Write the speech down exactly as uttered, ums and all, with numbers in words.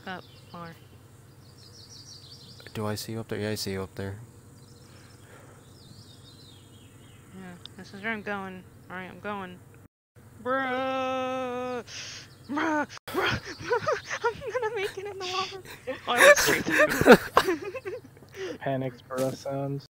Up more. Do I see you up there? Yeah, I see you up there. Yeah, this is where I'm going. Alright, I'm going. Bruh! Bruh! Bruh! I'm gonna make it in the water! Oh, I went straight through. Panicked breath sounds.